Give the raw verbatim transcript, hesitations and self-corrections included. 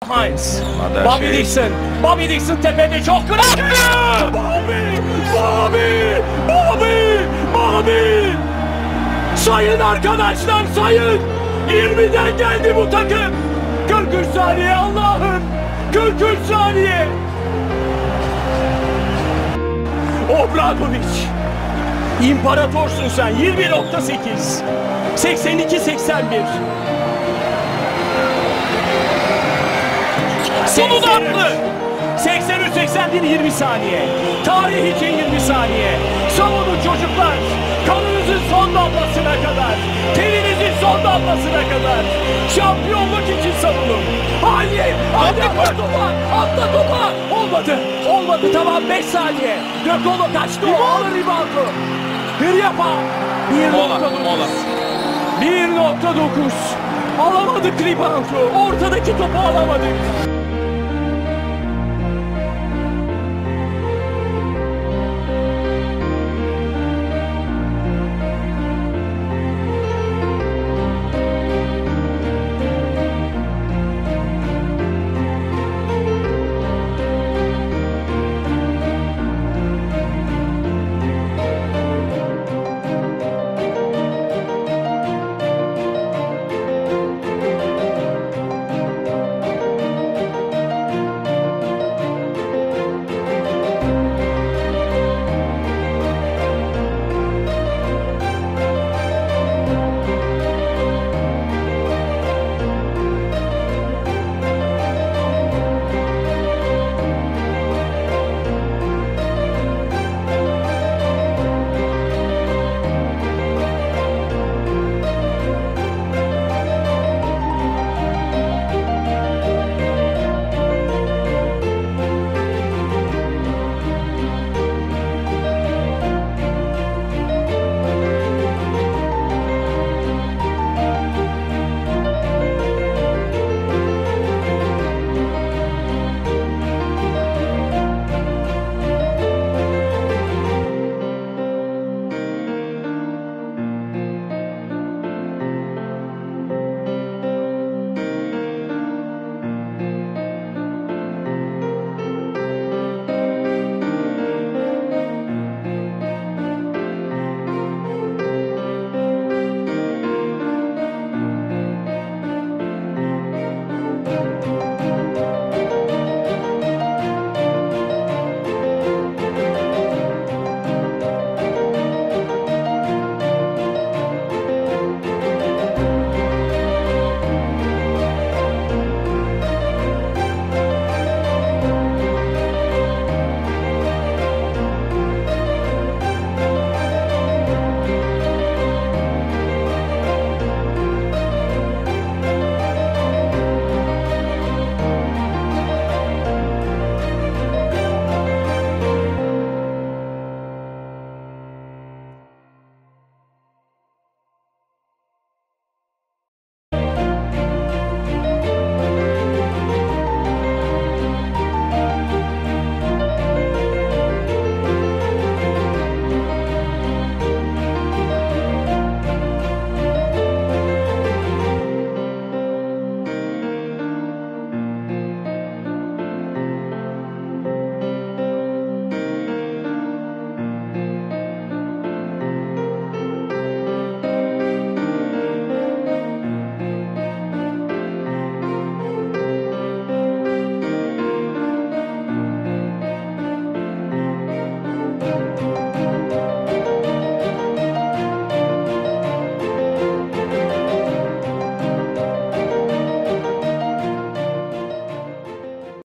Hines. Hadi Bobby şey. Dixon. Bobby Dixon tepede çok kıraktı. Bobby! Bobby! Bobby! Bobby! Sayın arkadaşlar sayın. yirmiden geldi bu takım. kırk üç saniye Allah'ım. kırk üç saniye. Obradovic. İmparatorsun sen. yirmi nokta sekiz. seksen iki seksen bir. Sonunda attı. seksen üç seksen bir yirmi saniye. Tarih için yirmi saniye. Savunun çocuklar. Kanınızın son damlasına kadar. Telinizin son damlasına kadar. Şampiyonluk için savunun. Hadi. Hadi atla topa. Atla topa. Olmadı. Olmadı tamam beş saniye. Dökolo kaçtı o. Alır reboundu. Bir yapa. bir nokta dokuz. bir nokta dokuz. Alamadık reboundu. Ortadaki topu alamadık.